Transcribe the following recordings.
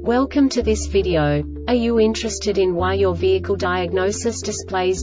Welcome to this video. Are you interested in why your vehicle diagnosis displays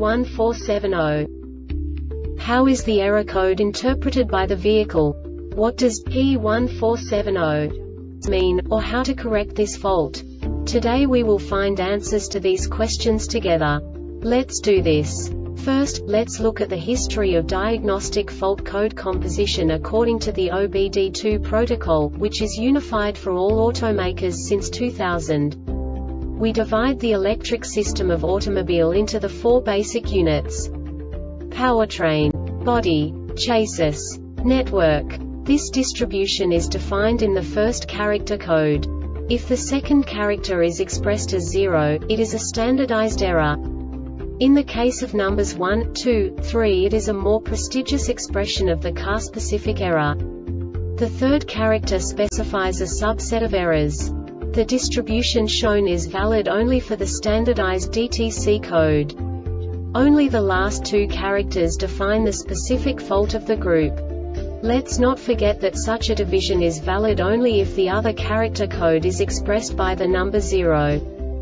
P1470? How is the error code interpreted by the vehicle? What does P1470 mean, or how to correct this fault? Today we will find answers to these questions together. Let's do this. First, let's look at the history of diagnostic fault code composition according to the OBD2 protocol, which is unified for all automakers since 2000. We divide the electric system of automobile into the four basic units: powertrain, body, chassis, network. This distribution is defined in the first character code. If the second character is expressed as 0, it is a standardized error. In the case of numbers 1, 2, 3, it is a more prestigious expression of the car-specific error. The third character specifies a subset of errors. The distribution shown is valid only for the standardized DTC code. Only the last two characters define the specific fault of the group. Let's not forget that such a division is valid only if the other character code is expressed by the number 0.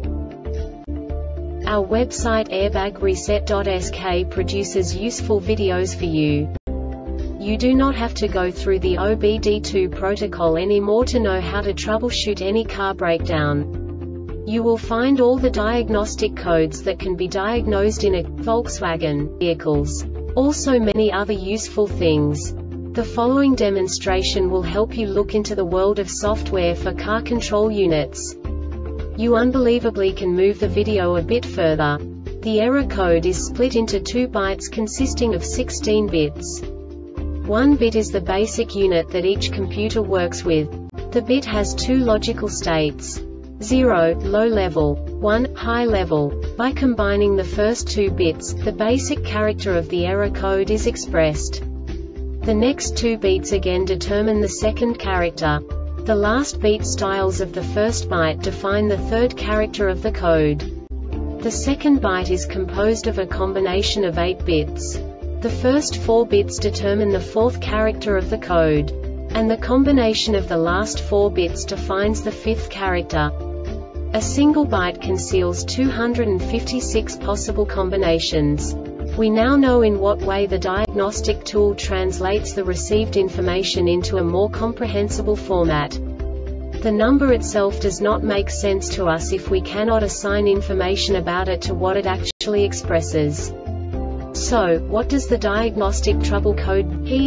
Our website airbagreset.sk produces useful videos for you. You do not have to go through the OBD2 protocol anymore to know how to troubleshoot any car breakdown. You will find all the diagnostic codes that can be diagnosed in a Volkswagen vehicles. Also many other useful things. The following demonstration will help you look into the world of software for car control units. You unbelievably can move the video a bit further. The error code is split into 2 bytes consisting of 16 bits. 1 bit is the basic unit that each computer works with. The bit has 2 logical states: 0, low level, 1, high level. By combining the first 2 bits, the basic character of the error code is expressed. The next 2 beats again determine the second character. The last beat styles of the first byte define the third character of the code. The second byte is composed of a combination of 8 bits. The first 4 bits determine the fourth character of the code. And the combination of the last 4 bits defines the fifth character. A single byte conceals 256 possible combinations. We now know in what way the diagnostic tool translates the received information into a more comprehensible format. The number itself does not make sense to us if we cannot assign information about it to what it actually expresses. So, what does the diagnostic trouble code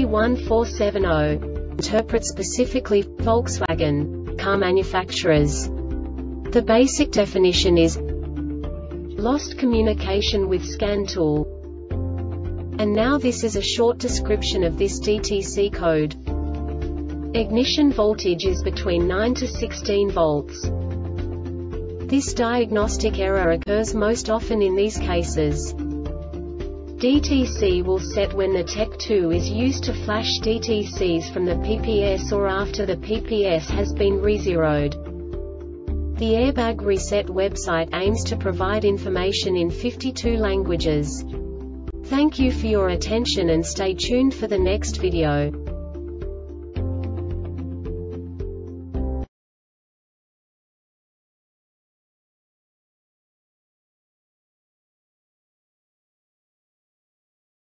P1470 interpret specifically for Volkswagen car manufacturers? The basic definition is lost communication with scan tool. And now this is a short description of this DTC code. Ignition voltage is between 9 to 16 volts. This diagnostic error occurs most often in these cases. DTC will set when the TEC2 is used to flash DTCs from the PPS or after the PPS has been rezeroed. The Airbag Reset website aims to provide information in 52 languages. Thank you for your attention and stay tuned for the next video.